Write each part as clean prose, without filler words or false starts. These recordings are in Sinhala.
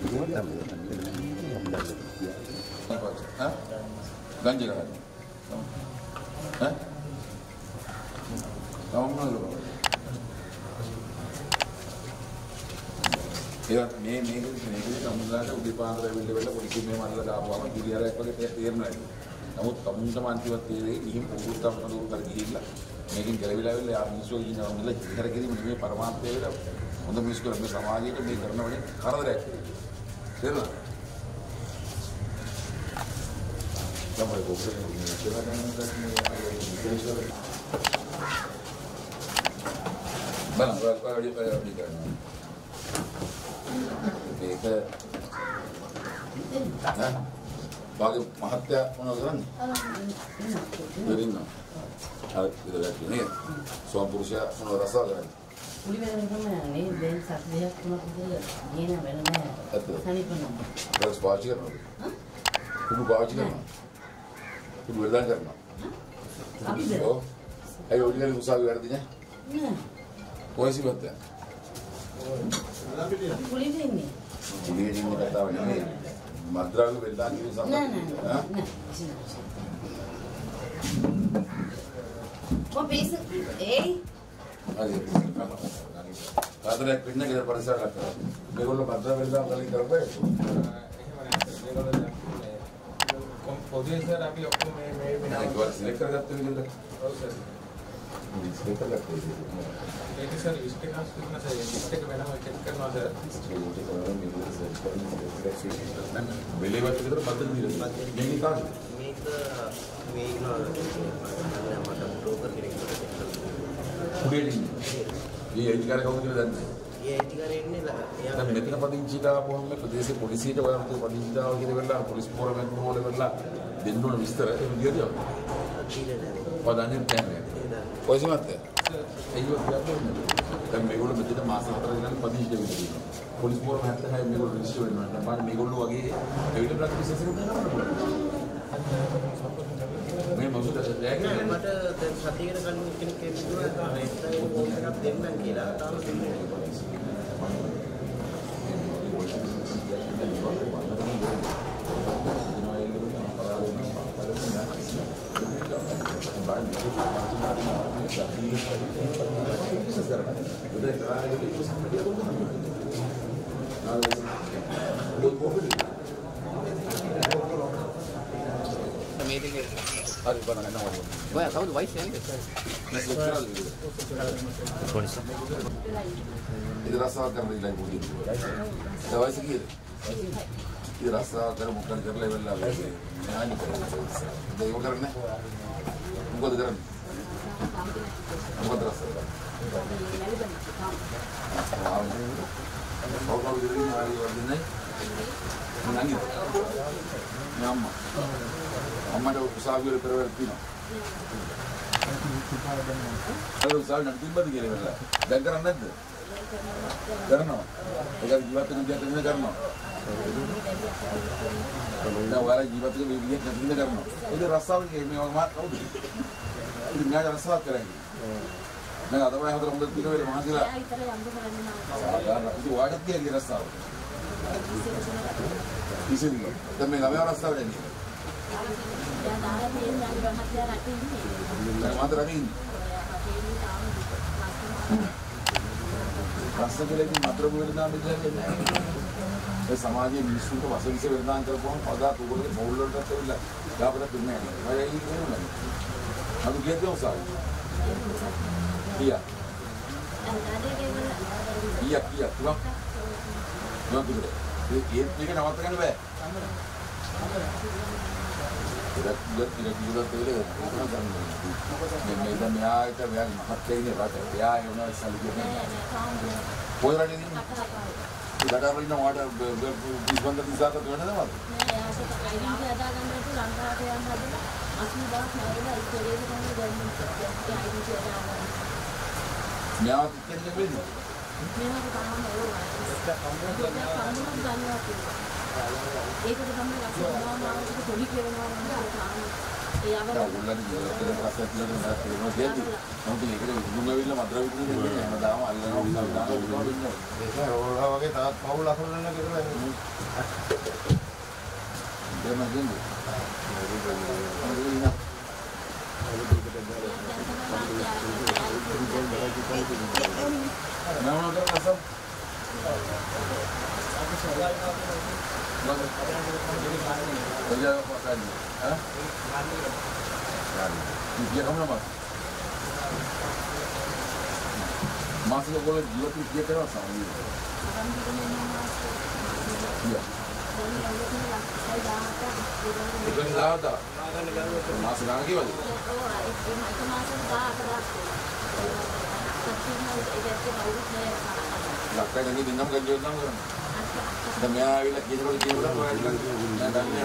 Ganjil kan? Hah? Kamu mana dulu? Ya, ini kamu nggak udah pandai bela polisi memang ada apa apa jadi ada apa kita tiarna itu. Kamu sama anti waktu ini pukul tam kalau kerja lah. Mungkin kalau ya misu ini orang bilang kita kiri mungkin paramat bela. Untuk misu kalau misu sama aja itu mereka karena banyak karena ada. Tiarna. Kamu itu boleh ini. Jangan Bang, kalau dia kan. Mereka, bagi mahatya mana orang? Dari mana? Kita lihat ini, suami berusia mana rasa kan? Uli benar benar ni, dan saat dia cuma kita ni na benar. Sani pun. Terus baca kan? Kudu baca kan? Kudu belajar kan? Tapi ber. Oh, ayo dia ni usaha artinya? Polisi betul. Uli ni. Ini kata ini madra itu beda ni sama. Nah. Kau bisa, Ada. Kata dia pindah kita periksa kata. Dia kalau madra beda kali kerja. Kemudian saya ambil aku Nah, kalau selek kerja tu kita. Selek kerja tu. Jadi saya mistake harus kita saya mistake mana mau check करना sir. Beli batu kita batu ni. Jadi kan? මේක මට බ්‍රෝකර් කෙනෙක් Kuda ni. Dia ini kan kau kira dan. ඒ අයිතිකාරය ඉන්නේ එයා Dan මෙතන පදිංචි දාපුවම ප්‍රදේශයේ පොලිසියට ඔයාලට පදිංචි දාව කියලා වෙලා පොලිස් පොරමෙන් මොහොල වෙලා දෙන්න ඕන විස්තර ඒ විදියට. දීලා නැහැ. පදන්නේ නැහැ. පොලිසිය මැත්තේ. ඒකෝ කියන්නේ. දැන් මේගොල්ලෝ මෙතන මාස 4 දිනක් පදිංචි වෙනවා. පොලිස් පොරම 76 මේගොල්ලෝ රෙජිස්ටර් වෙනවා. නැත්නම් මේගොල්ලෝ වගේ එවිට ප්‍රැක්ටිස් එකක් කරන්න පුළුවන්. මේ මොකද දැන් මට දැන් සතියකට කලින් කෙනෙක් කිව්වා ඒත් ෆෝන් එකක් දෙන්නම් කියලා තාම දෙන්නේ Hari mana nak awak? ඔය කවුද වයිස් යන්නේ Ini rasa kerja lagi mungkin. Dah sikit. Ini rasa kerja bukan kerja level lah. Ini dah ibu kerana. Bukan kerana. Bukan rasa. Kalau jadi hari ini, menangis. Nyama. Amma dah usaha dia perverti. Kalau usaha nanti baru dia level. Dan kerana itu. Karena, agar jiwa tu dia kena karena. Kalau orang jiwa tu dia kena karena. Itu rasa ni memang mat kau tu. Itu ni ada rasa kerana. Nah, ada orang yang terlalu tinggal di mana sila. Itu wajib dia rasa. Di sini, tapi kami orang rasa ni. Mata lagi. Rasa kita ni matra berdan bila ni. Samaj ni misu tu masuk isi berdan terpon. Pada tu boleh bauler tu terus. Dah pada dunia ni. Macam ini tu ni. Aku dia tu usah. Iya. Iya. Tuang. Tuang tu. Ini kan awak tekan be. Tidak terus. Medan ya itu yang mahatnya ini rata. Ya yang mana salju. Kau orang ini. Tidak ada lagi nama ada disbandar di sana tu mana nama? Nyawa kita ni beri. ඒක තමයි අපි මොනවා මානසික පොලි කියනවා නම් උගලන් ඉස්සරහට පස්සට යනවා තේරෙනවා දෙන්නේ. මොකද ඒකේ උගුමවිල්ල මද්‍රව්‍ය විකුණන්නේ හැමදාම අල්ලනවා උගලන් ඉන්නේ. ඒක රෝලා වගේ තාත් පවුල් අසුරන්න කියලා නේ. දෙමගින්ද. Dia kamu nama? Masih nggak boleh jual tuh dia terus sama dia. Iya. Bukan ada. Masih lagi lagi. Lakukan ini dengan kerja dengan. Demi awal kita kalau kita orang dan dan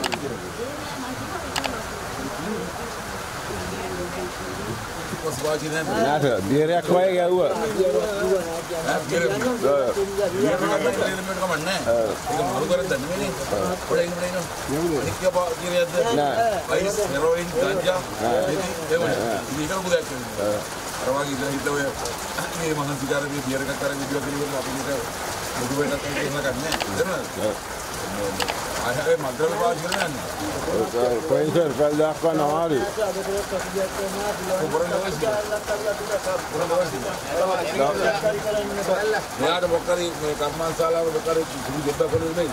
Pos baji ni. Nada, dia reak baik ya gua. Dia bukan minit kaman ni. Ini malu kan dan ini. Pernah ini. Ini apa kira ada? Ais, heroin, ganja. Ini kan bukan. Orang kita itu ya. Ini makan sigara ni biar kat cara video ni apa ni kan. Bukan nak kena kan ni. Betul. Ada madras baji ni. Poin sir, kalau aku nak hari. Ni ada bokari, kaman salah bokari curi jebak kalau ni.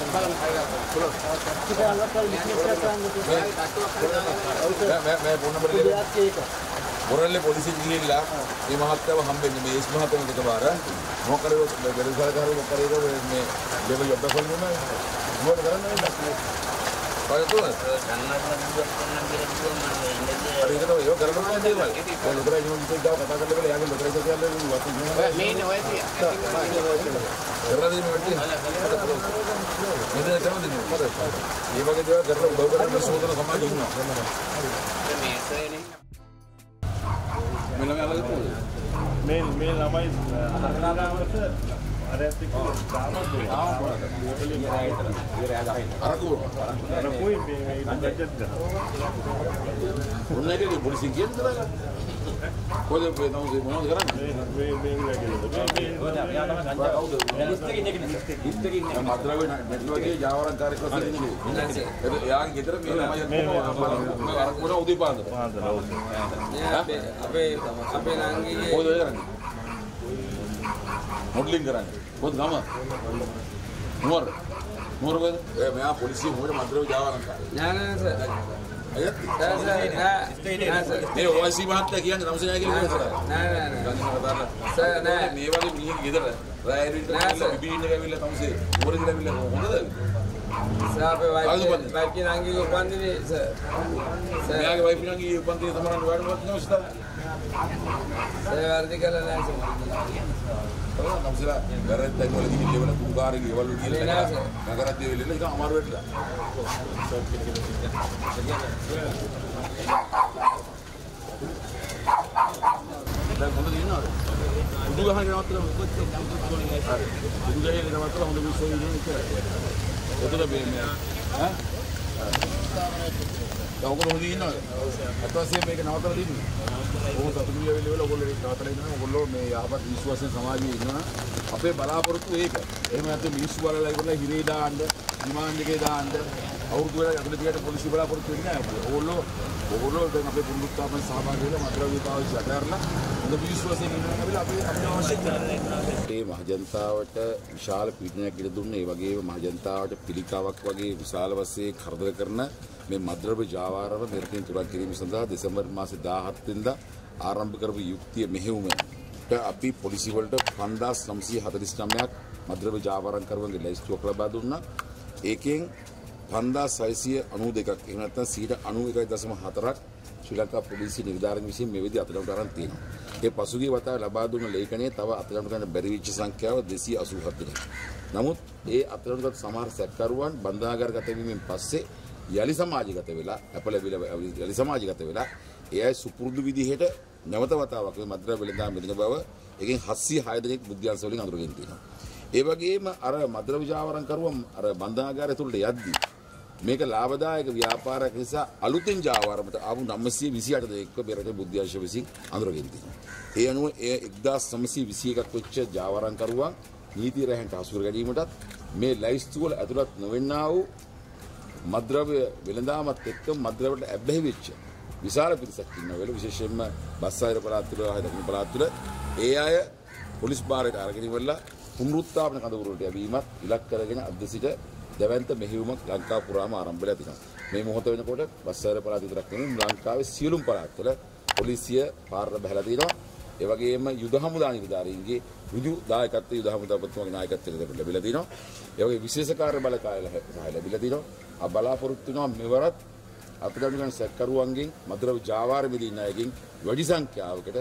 मैं फोन नंबर ले बोरले पुलिस जिल्ला ये महत्व हम पे में इस महत्व के बारे वो करे वो बेरोजगार करो वो करे मैं लेवल जब तक नहीं मैं वो करना नहीं पर तो अरे तो यो करना नहीं दे भाई वो लोग जो तो जाओ पता कर ले आगे लोग से क्या ले वो नहीं नहीं होए थी करना दी में बैठी इधर चलो दिन ये बाकी जो कर रहा उधर कर सोचना समाज ही ना Melang apa itu? Main nama itu. Ada tiga. Araku. Araku ini budget dah. Rumah ni polisi kian tu lah. Kau tu tahu sih mana sekarang? Yang Madras ni jauh orang cari kelas ini. Yang kita ni nama Araku na udah pada. Apa nanti? Kau tu sekarang. Modeling sekarang. Kau nama? Nur kan? Saya polisi muda Madras jauh orang cari. Jangan sir. Ayat? Nah, ये ओवैसी बात है कि हम से जाएंगे नहीं सर sir, nah. मैं वाली मिली किधर है राइट बीबी ने भी लेता हूं से और भी ले होता है Siapa wife nangi upan ini sir. मैं आगे वाइफ की पंती तुम्हारा वार्ड में नहीं होता Saya artikel lah sir. तो हम से घर टेक्नोलॉजी की लेवल कुंगार की लेवल की नगर आते हुए लेने का हमारा वेट ला දැන් හොඳ දිනනවද? උඩු ගහගෙන නවත්තලා මොකද? උඩු ගහගෙන නවත්තලා හොඳ විශ්ව ඉන්නේ ඉතරයි. ඔතන මේ ඈ? දැන් ඔයගොල්ලෝ හොඳ ඉන්නවද? අතවසේ මේක නවත්තලා දෙන්නේ. ඕක සතුටු වෙලා ඔයගොල්ලෝ නවත්තලා ඉන්නවා. ඔයගොල්ලෝ මේ යහපත් විශ්වාසයෙන් සමාජයේ ඉන්නවා. අපේ බලාපොරොත්තු ඒක. එහෙම නැත්නම් මිනිස්සු බලලා ඉවරලා හිරේ දාන්න, ඩිමාන්ඩ් එකේ දාන්න අවුරුදු වල අතල දිගට පොලිසිය බලාපොරොත්තු වෙන්නේ නැහැ. ඔයගොල්ලෝ දැන් අපේ පුරුද්දාමෙන් සහභාගී වෙලා මද්‍රව්‍ය පාවිච්චි අතහැරලා හොඳ විශ්වාසයෙන් ඉන්නවා කියලා අපි අවශ්‍ය කරනවා. ඒ මහජනතාවට විශාල පීඩනයක් ඉර දුන්නේ. ඒ වගේම මහජනතාවට පිළිකාවක් වගේ විශාල වශයෙන් කරදර කරන මේ මද්‍රව්‍ය ජාවාරම මෙරටින් තුරක් කිරීම සඳහා දෙසැම්බර් මාසේ 17 වෙනිදා ආරම්භ කරපු යුක්තිය මෙහෙයුමට අපි පොලිසිය වලට 5949ක් මද්‍රව්‍ය ජාවාරම්කරුවන්ගේ ලැයිස්තුවක් ලබා දුන්නා. ඒකෙන් 5692ක් එහෙම නැත්නම් 91.4ක් ශ්‍රී ලංකා පොලිසිය නිලධාරීන් විසින් මේ විදිහට අත්දැකීම් අරන් තියෙනවා. ඒ පසුගිය වතාවේ ලබා දුන්න ලේඛනයේ තව අත්දැකීම් ගන්න බැරි වෙච්ච සංඛ්‍යාව 287 දෙනෙක්. නමුත් ඒ අත්දැකීම් සමහර සැකකරුවන් බන්ධනාගාරගත වීමෙන් පස්සේ යලි සමාජගත වෙලා යලි සමාජගත වෙලා ඒ අය සුපුරුදු විදිහට නැවත වතාවක් මේ මද්‍රව්‍ය වෙළඳාම් වෙන බව එකෙන් 706 දෙනෙක් බුද්ධ්‍යංශ වලින් අඳුරගෙන තියෙනවා. ඒ වගේම අර මද්‍රව්‍ය ජාවාරම්කරුවන් අර බන්ධනාගාරය තුලට යද්දී මේක ලාභදායක ව්‍යාපාරයක් නිසා අලුතෙන් ජාවාරමට ආපු 928 දෙනෙක්ව මෙරට බුද්ධාංශ විසින් අඳුරගෙන තිනවා. ඒ අනුව 1921ක් වෙච්ච ජාවාරම්කරුවන් නීති රැහැන්ට හසු කර ගැනීමටත් මේ ලයිස්තු වල ඇතුළත් නොවෙන්නා වූ මද්ද්‍රව්‍ය වෙළඳාමත් එක්ක මද්ද්‍රව්‍යට ඇබ්බැහි වෙච්ච විශාල පිරිසක් ඉන්නවා. වෙල විශේෂයෙන්ම බස්සායර පළාත් තුළ හය දකුණු පළාත් තුළ ඒ අය පොලිස් බාරයට අරගෙන ඉවරලා පුනරුත්ථාපන කඳවුරට යවීමත් ඉලක්ක කරගෙන අද සිට දැවැන්ත මෙහෙයුමක් ලංකාව පුරාම ආරම්භ වෙලා තිනවා. මේ මොහොත වෙනකොට බස්සායර පළාත විතරක් නෙමෙයි ලංකාවේ සියලුම පළාත්වල පොලිසිය පාරට බහලා තිනවා. ඒ වගේම යුද හමුදා නිලධාරීන්ගේ ඍජු දායකත්වයේ යුද හමුදාපතිතුමාගේ නායකත්වයෙන් ලැබිලා තිනවා. ඒ වගේ විශේෂ කාර්ය බලකාය ලැබිලා තිනවා. බලාපොරොත්තු වෙනවා මෙවරත් අපිට ගන්න සැකකරුවන්ගෙන් මද්ද්‍රව්‍ය ජාවාර මිදින අයගෙන් වැඩි සංඛ්‍යාවකට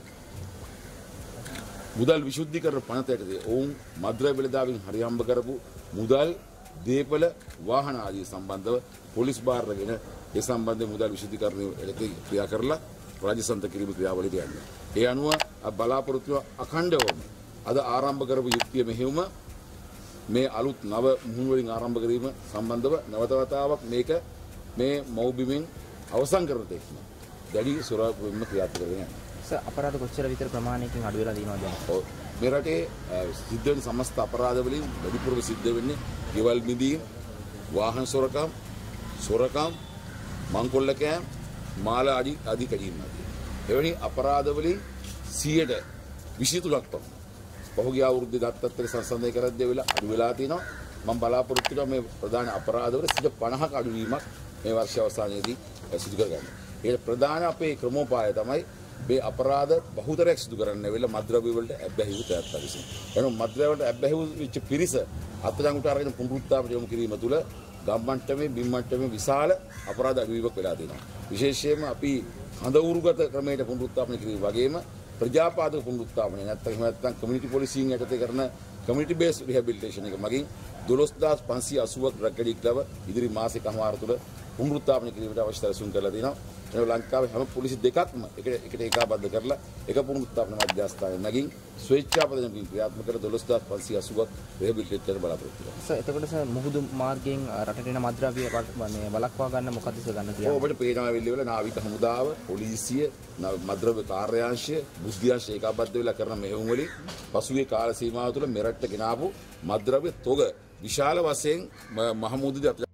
මුදල් විශුද්ධීකරණ පනතයටදී ඔවුන් මද්ද්‍රව්‍ය වෙළඳාමින් හරියම්බ කරපු මුදල් දීපල වාහන ආදී සම්බන්ධව පොලිස් බාරගෙන ඒ සම්බන්ධ මුදල් විශුද්ධීකරණයට ක්‍රියා කරලා රාජසන්ත කිරීම ක්‍රියාවලියට යන්නේ. ඒ අනුව බලාපොරොත්තු අඛණ්ඩවම අද ආරම්භ කරපු යුක්තිය මෙහෙයුම මේ අලුත් නව මුහුණ වලින් ආරම්භ කිරීම සම්බන්ධව නැවතවතාවක් මේක මේ මෞබිමින් අවසන් කරන තෙක් දැඩි සුරාපුරින්ම ක්‍රියාත්මක කරගෙන යනවා. අපරාධ කොච්චර විතර ප්‍රමාණයකින් අඩු වෙලා තියෙනවද දැන්? ඔව්. මේ රටේ සිද්ධ වෙන සමස්ත අපරාධ වලින් වැඩිපුරම සිද්ධ වෙන්නේ ගෙවල් මිදීම්, වාහන සොරකම්, මංකොල්ල කෑම්, මාල ආදී කැඩීම් ආදී. එවැනි අපරාධ වලින් 23%ක් පමණ පහුගිය අවුරුද්දේ දත්තත් එක්ක සංසන්දනය කරද්දී වෙලා අඩු වෙලා තිනවා. මම බලාපොරොත්තු වෙනවා මේ ප්‍රධාන අපරාධ වල 50%ක අඩුවීමක් මේ වර්ෂ අවසානයේදී සිදු කරගන්න. ඒක ප්‍රධාන අපේ ක්‍රමෝපාය තමයි මේ අපරාධ බහුතරයක් සිදු කරන්න වෙලා මද්ද්‍රව්‍ය වලට ඇබ්බැහි වූ තැනැත්තා විසින්. එනවා මද්ද්‍රව්‍ය වලට ඇබ්බැහි වෙච්ච පිරිස අත්අඩංගුවට අරගෙන පුනරුත්ථාපනය යොමු කිරීම තුළ ගම්මට්ටමේ බිම්මට්ටමේ විශාල අපරාධ අඩුවීමක් වෙලා තියෙනවා. විශේෂයෙන්ම අපි හඳවුරුගත ක්‍රමයට පුනරුත්ථාපනය කිරීම වගේම ප්‍රජාපාදක පුනරුත්ථාපනය නැත්නම් කමියුනිටි පොලිසියෙන් යටතේ කරන කමියුනිටි බේස් රිහැබිලිටේෂන් එක මගින් 12580ක් රැකඩි ක්ලබ ඉදිරි මාසිකමාර තුළ පුනරුත්ථාපනය කිරීමට අවශ්‍ය සැලසුම් කරලා තියෙනවා. ලංකාවේ හැම පොලිසි දෙකක්ම එකට ඒකාබද්ධ කරලා එක පුනරුත්ථාපන මධ්‍යස්ථානයේ නැගින් ස්වේච්ඡාපදයෙන් ක්‍රියාත්මක කර 12580ක් රිහැබිලිටේට් කරන්න බලාපොරොත්තු වෙනවා. සර් එතකොට සර් මුහුදු මාර්ගයෙන් රටට එන මද්ද්‍රව්‍ය මේ වළක්වා ගන්න මොකද ගන්න කියන්නේ? ඔබට පේනවා වෙලෙවල නාවික හමුදාව, පොලිසිය, මද්ද්‍රව්‍ය කාර්යාංශය, බුද්ධිආංශය ඒකාබද්ධ වෙලා කරන මෙහෙයුම් වලින් පසුගිය කාල සීමාව තුළ මෙරටට ගෙනාවු මද්ද්‍රව්‍ය තොග විශාල වශයෙන් මහමුදුදී